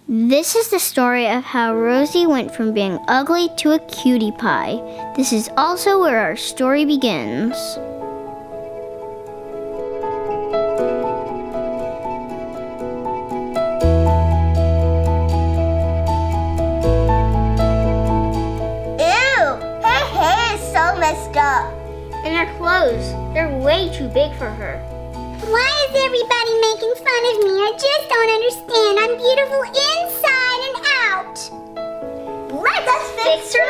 This is the story of how Rosie went from being ugly to a cutie pie. This is also where our story begins. Ew! Her hair is so messed up. And her clothes, they're way too big for her. Why is everybody making fun of me? I just don't understand. I'm beautiful inside and out. Let us fix her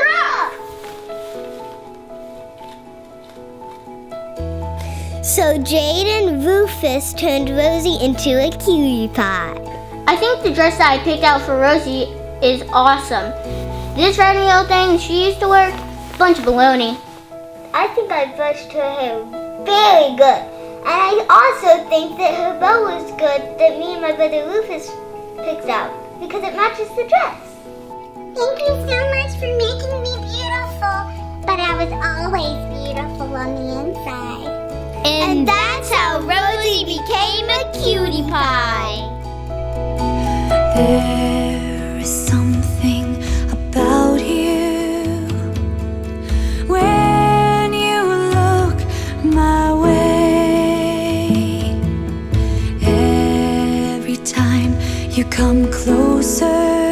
up. So Jade and Rufus turned Rosie into a cutie pie. I think the dress that I picked out for Rosie is awesome. This red and yellow thing she used to wear, bunch of baloney. I think I brushed her hair very good. And I also think that her bow was good that me and my brother Rufus picked out because it matches the dress. Thank you so much for making me beautiful, but I was always beautiful on the inside. And that's how Rosie became a cutie pie. There is something about you when you look my way. You come closer.